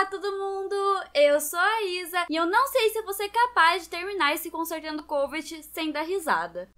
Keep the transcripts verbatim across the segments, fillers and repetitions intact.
todo mundo! Eu sou a Isa e eu não sei se eu vou ser capaz de terminar esse Consertando Covid sem dar risada.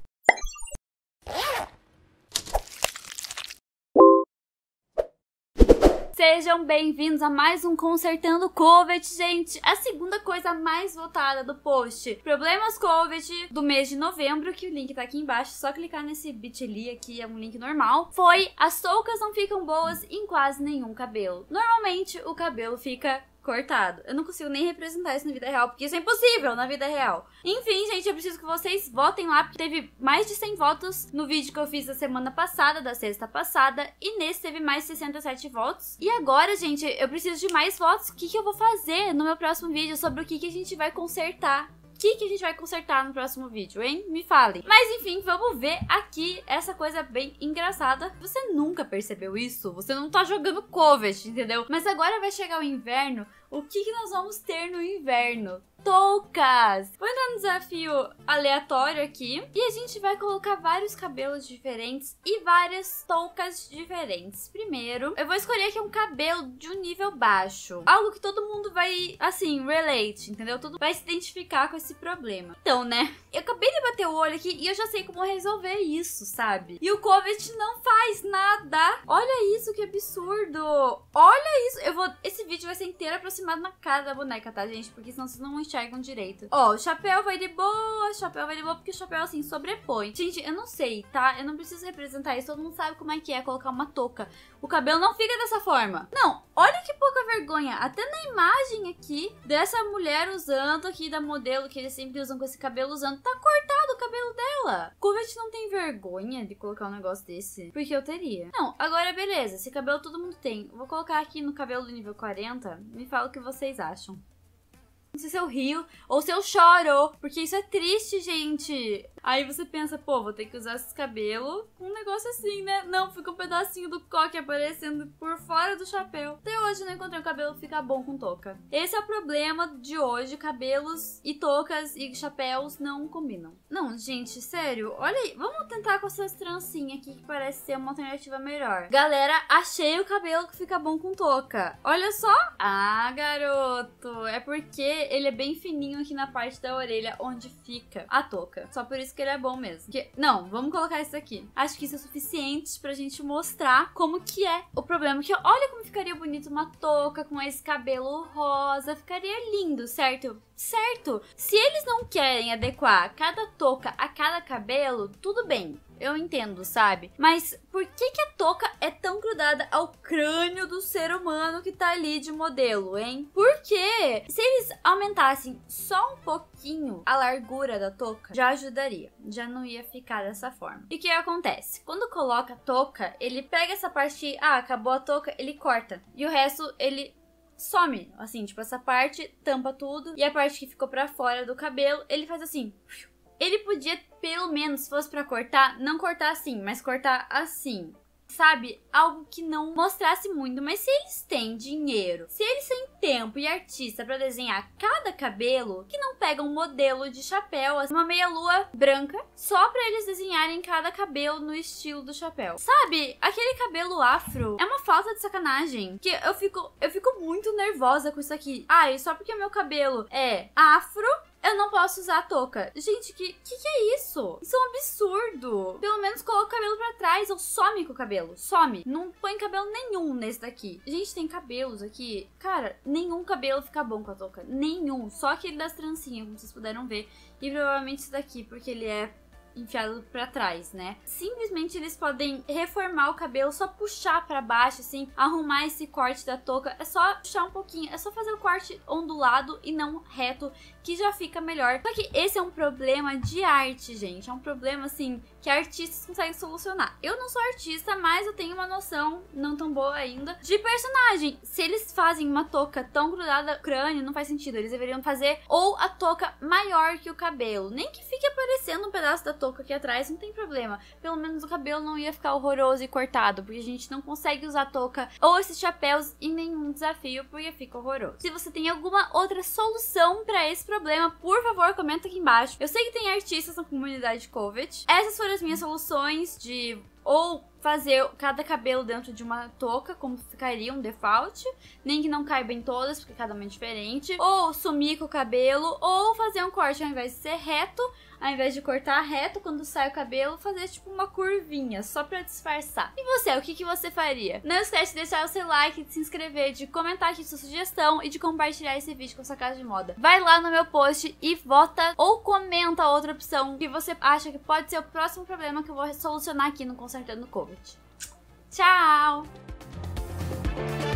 Sejam bem-vindos a mais um Consertando Covid, gente. A segunda coisa mais votada do post Problemas Covid do mês de novembro, que o link tá aqui embaixo, só clicar nesse bit.ly aqui, é um link normal, foi: as toucas não ficam boas em quase nenhum cabelo. Normalmente o cabelo fica cortado. Eu não consigo nem representar isso na vida real, porque isso é impossível na vida real. Enfim, gente, eu preciso que vocês votem lá, porque teve mais de cem votos no vídeo que eu fiz da semana passada, da sexta passada, e nesse teve mais sessenta e sete votos. E agora, gente, eu preciso de mais votos. O que, que eu vou fazer no meu próximo vídeo sobre o que, que a gente vai consertar? O que, que a gente vai consertar no próximo vídeo, hein? Me falem. Mas enfim, vamos ver aqui essa coisa bem engraçada. Você nunca percebeu isso? Você não tá jogando Covid, entendeu? Mas agora vai chegar o inverno. O que, que nós vamos ter no inverno? Toucas! Vou entrar no desafio aleatório aqui e a gente vai colocar vários cabelos diferentes e várias toucas diferentes. Primeiro, eu vou escolher aqui um cabelo de um nível baixo. Algo que todo mundo vai, assim, relate, entendeu? Todo mundo vai se identificar com esse problema. Então, né? Eu acabei de bater o olho aqui e eu já sei como resolver isso, sabe? E o Covid não faz nada. Olha isso, que absurdo. Olha isso. Eu vou... Esse vídeo vai ser inteiro aproximado na cara da boneca, tá, gente? Porque senão vocês não enxergam direito. Ó, o chapéu vai de boa, o chapéu vai de boa, porque o chapéu, assim, sobrepõe. Gente, eu não sei, tá? Eu não preciso representar isso, todo mundo sabe como é que é colocar uma touca. O cabelo não fica dessa forma. Não, olha que pouca vergonha. Até na imagem aqui, dessa mulher usando aqui, da modelo que eles sempre usam com esse cabelo usando, tá cortado o cabelo dela. Covid não tem vergonha de colocar um negócio desse? Porque eu teria. Não, agora beleza, esse cabelo todo mundo tem. Eu vou colocar aqui no cabelo do nível quarenta, me fala o que vocês acham. Não sei se eu rio ou se eu choro, porque isso é triste, gente. Aí você pensa, pô, vou ter que usar esse cabelo com um negócio assim, né? Não, fica um pedacinho do coque aparecendo por fora do chapéu. Até hoje eu não encontrei um cabelo que fica bom com touca. Esse é o problema de hoje, cabelos e toucas e chapéus não combinam. Não, gente, sério, olha aí. Vamos tentar com essas trancinhas aqui que parece ser uma alternativa melhor. Galera, achei o cabelo que fica bom com touca. Olha só. Ah, garoto, é porque ele é bem fininho aqui na parte da orelha onde fica a touca. Só por isso que ele é bom mesmo. Que... Não, vamos colocar isso aqui. Acho que isso é suficiente pra gente mostrar como que é o problema. Que olha como ficaria bonito uma touca com esse cabelo rosa. Ficaria lindo, certo? Certo. Se eles não querem adequar cada touca a cada cabelo, tudo bem. Eu entendo, sabe? Mas por que que a touca é tão grudada ao crânio do ser humano que tá ali de modelo, hein? Porque se eles aumentassem só um pouquinho a largura da touca, já ajudaria. Já não ia ficar dessa forma. E o que acontece? Quando coloca a touca, ele pega essa parte, ah, acabou a touca, ele corta. E o resto, ele some. Assim, tipo, essa parte tampa tudo. E a parte que ficou pra fora do cabelo, ele faz assim. Ele podia, pelo menos, se fosse pra cortar, não cortar assim, mas cortar assim. Sabe? Algo que não mostrasse muito. Mas se eles têm dinheiro, se eles têm tempo e artista pra desenhar cada cabelo, que não pegam um modelo de chapéu, uma meia-lua branca, só pra eles desenharem cada cabelo no estilo do chapéu. Sabe? Aquele cabelo afro é uma falta de sacanagem. Que eu fico, eu fico muito nervosa com isso aqui. Ai, só porque meu cabelo é afro, eu não posso usar a touca. Gente, que, que que é isso? Isso é um absurdo. Pelo menos coloca o cabelo pra trás ou some com o cabelo. Some. Não põe cabelo nenhum nesse daqui. Gente, tem cabelos aqui. Cara, nenhum cabelo fica bom com a touca. Nenhum. Só aquele das trancinhas, como vocês puderam ver. E provavelmente esse daqui, porque ele é enfiado pra trás, né? Simplesmente eles podem reformar o cabelo, só puxar pra baixo, assim, arrumar esse corte da touca. É só puxar um pouquinho, é só fazer o corte ondulado e não reto, que já fica melhor. Só que esse é um problema de arte, gente. É um problema, assim, que artistas conseguem solucionar. Eu não sou artista, mas eu tenho uma noção, não tão boa ainda, de personagem. Se eles fazem uma touca tão grudada no crânio, não faz sentido. Eles deveriam fazer ou a touca maior que o cabelo. Nem que fique aparecendo um pedaço da touca aqui atrás, não tem problema. Pelo menos o cabelo não ia ficar horroroso e cortado, porque a gente não consegue usar touca ou esses chapéus em nenhum desafio, porque fica horroroso. Se você tem alguma outra solução pra esse problema, por favor, comenta aqui embaixo. Eu sei que tem artistas na comunidade Covid. Essas foram as minhas soluções de ou fazer cada cabelo dentro de uma touca, como ficaria um default, nem que não caiba em todas, porque cada uma é diferente, ou sumir com o cabelo, ou fazer um corte ao invés de ser reto, ao invés de cortar reto quando sai o cabelo, fazer tipo uma curvinha, só pra disfarçar. E você, o que, que você faria? Não esquece de deixar o seu like, de se inscrever, de comentar aqui sua sugestão e de compartilhar esse vídeo com a sua casa de moda. Vai lá no meu post e vota ou comenta outra opção que você acha que pode ser o próximo problema que eu vou solucionar aqui no Consertando Covet. Tchau!